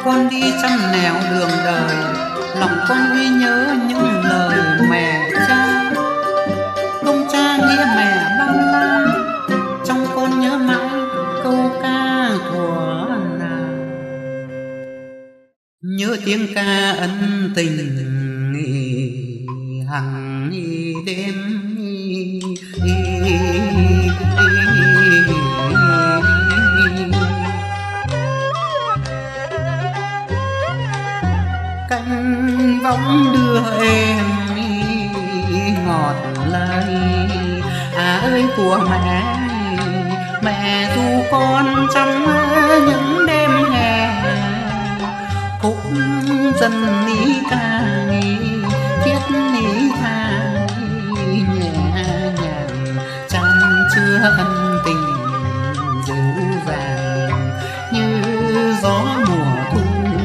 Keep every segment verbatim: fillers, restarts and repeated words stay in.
Con đi trăm nẻo đường đời, lòng con ghi nhớ những lời mẹ cha. Công cha nghĩa mẹ bao la, trong con nhớ mãi câu ca thuở nào. Nhớ tiếng ca ân tình hằng đêm. Cánh võng đưa em ngọt lời à ơi của mẹ. Mẹ ru con trong những đêm hè, khúc dân ní ca thiết ní tha nhẹ nhàng, chan chứa ân tình dịu dàng như gió mùa thu.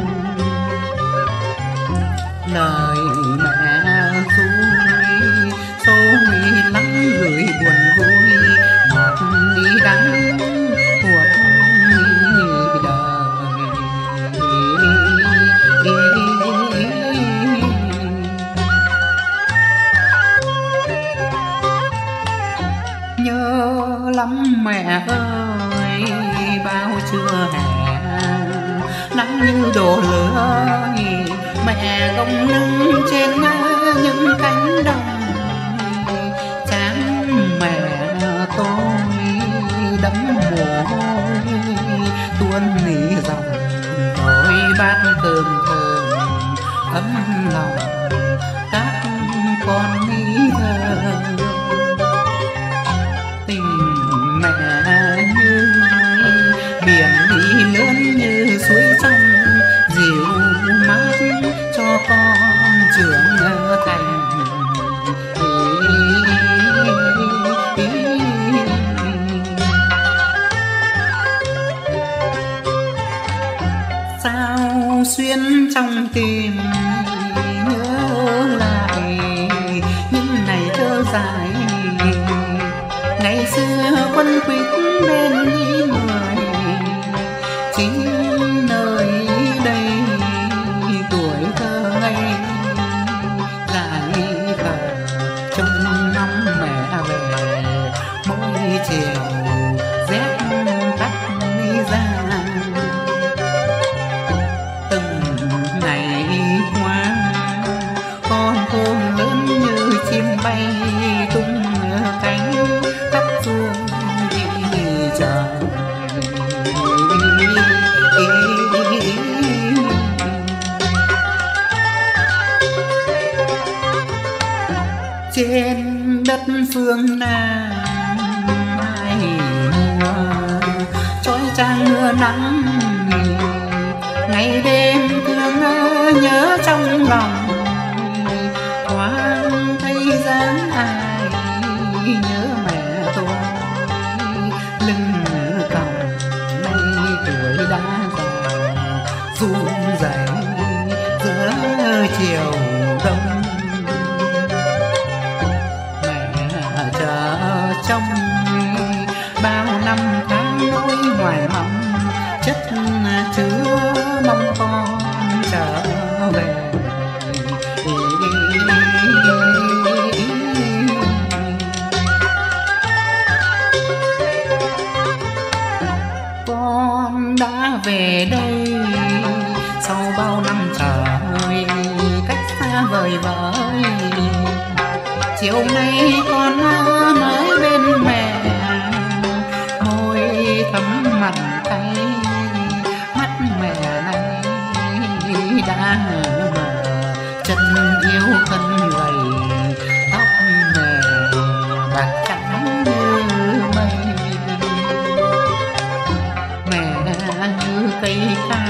Lời mẹ ru sâu lắng gửi buồn vui, ngọt đi đắng cuộc đời. Nhớ lắm mẹ ơi bao trưa hè, nắng như đổ lửa, mẹ gồng lưng trên những cánh đồng. Chán mẹ tôi đẫm mồ hôi tuôn nỉ dòng, đôi bát cơm thơm ấm lòng các con ní thơ. Tình mẹ như biển đi lớn như suối trong, dịu mát cho con trưởng thành. Sao xuyên trong tim nhớ lại những ngày thơ dài, ngày xưa quân quýt bên những người chính nơi đây. Tuổi thơ ngây dài khờ trông ngóng mẹ về, mỗi chiều rét tắt ra. Từng ngày qua con khôn lớn như chim bay tung cánh khắp phương đi trời. Trên đất phương Nam hai mùa trói trang mưa nắng, ngày đêm thương nhớ trong lòng. Thoáng thấy dáng ai nhớ mẹ tôi, lưng còng nay tuổi đã già run rẩy giữa chiều đông. Mẹ chờ trong bao năm tháng nỗi hoài mong, chất chứa mong con trở về. Con đã về đây sau bao năm trời cách xa vời vợi. Chiều nay con mới bên mẹ, môi thấm mặn tay, mắt mẹ này đã mờ, chân yêu thân gầy, tóc mẹ bạc trắng như mây. Mẹ như cây ca